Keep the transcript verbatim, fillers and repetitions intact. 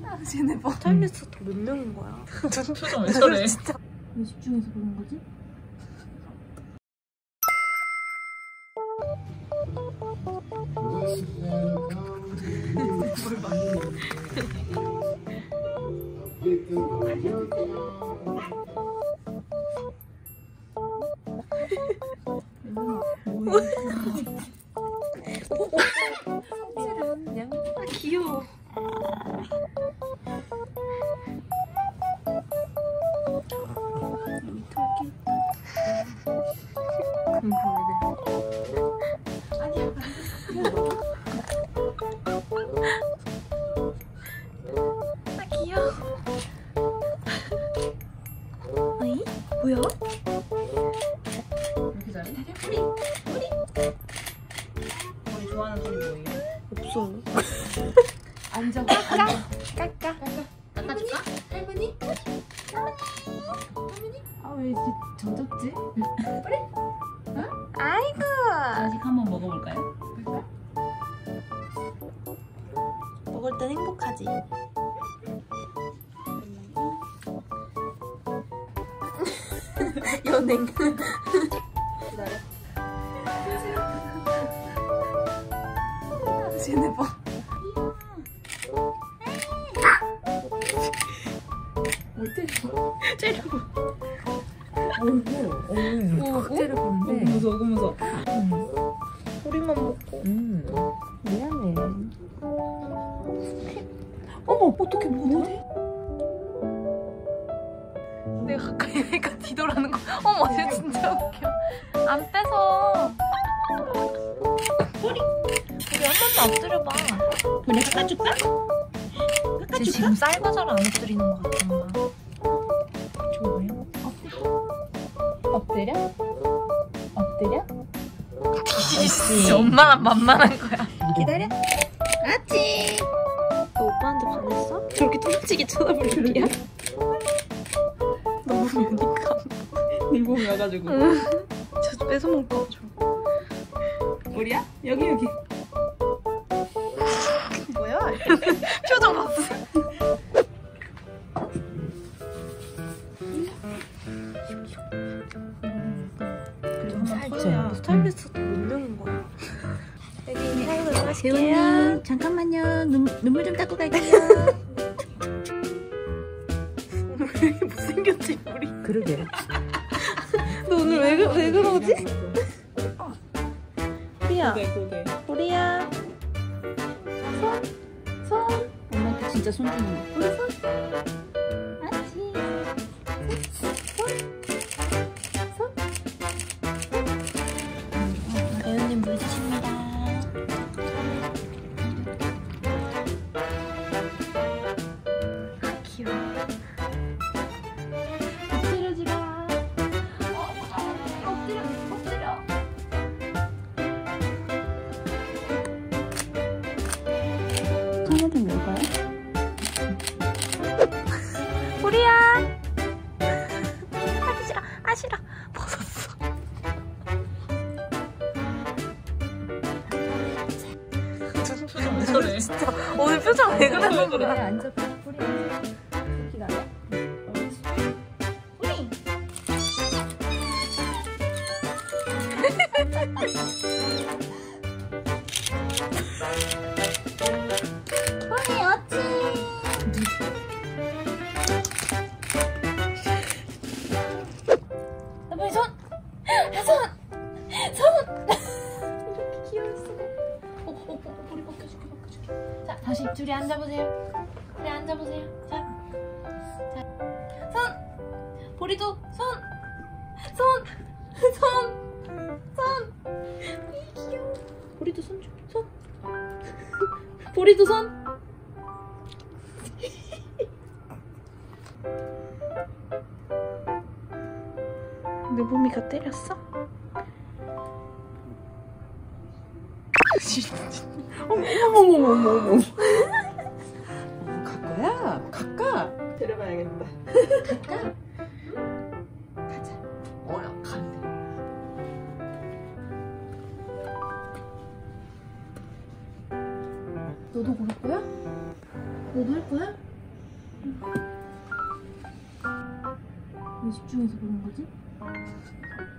쟤네 봐. 스타일리스트 몇 명인 거야? 표정 왜 저래? 진짜. 왜 집중해서 보는 거지? 뭘 많이 그냥 아 귀여워. 여기 털기 궁금해. 아니야. 아 귀여워. 어이? 뭐야? 이렇게 잘해? 뿌리! 뿌리! 우리 좋아하는 소리 뭐예요? 없어. 앉아. 깎아. 깎아. 깎아줄까? 할머니? 할머니? 할머니? 아 왜 이렇게 젖었지? 뿌리? 어? 아이고. 아직 한번 먹어볼까요? 먹을 땐 행복하지. 연행. 기다려. 쟤네 봐. 뭘 때려? 때려봐. 어이구, 오, 때려보는데. 어구 무서워, 어구 무서워. 응. 우리만 먹고. 음. 미안해. 어머, 어떻게 뭐지? 내가 가까이 하니까 뒤돌아는 거. 어머, 쟤 진짜 웃겨. 안 빼서. 뿌리. 우리 한 번만 엎드려봐. 우리 깎아줄까? 쟤 지금 쌀 과자를 안 엎드리는 것 같아. 좋아요. 엎드려? 엎드려? 진짜 엄마랑 만만한 거야. 기다려. 아치. 너 오빠한테 반했어? 저렇게 뚱치게 쳐다볼 줄이야? 너무 미우니까. 네 몸이 와가지고. 응. 저 뺏어먹을 것 같아. 우리야? 여기 여기. 뭐야? 표정 봤어? 살쪄. 스타일리스트 몇 명인 거야? 여기 사이로 마실게요. 잠깐만요. 눈, 눈물 좀 닦고 갈게요. 오늘 왜 이렇게 못생겼지 우리? 그러게. 너 오늘 왜, 그- 왜 그러지? 우리야, 고개 고개. 우리야. 손, 손. 엄마한테 진짜 손 주는 거. 우리 손. 아치. 손, 손. 배우님 물 드십니다. 아 귀여워. 엎드려지 마. 어, 엎드려, 엎드려. 하나 좀 넣을까요? 우리야. 하기 싫어, 아 싫어. 벗었어. 표정 왜 저래? 진짜 오늘 표정 왜 그러는 그래? 거야? 앉아봐. 뿌리 앉아. 기다려. 우리. 우리 어찌? 여보이 손! 손! 손! 이렇게 귀여웠어. 어, 어, 어, 머리 벗겨줄게, 벗겨줄게. 자, 다시 둘이 앉아보세요. 둘이 앉아보세요. 자, 자, 손! 보리도 손! 손! 손! 손! 이 귀여워. 보리도 손 줘. 손! 보리도 손! 내 몸이가 때렸어? 어머머머머머머. 어, 갈 거야? 갈까? 데려가야겠다. 갈까? 가자. 어여 간대. 너도 고를 거야? 너도 할 거야? 왜 집중해서 보는 거지?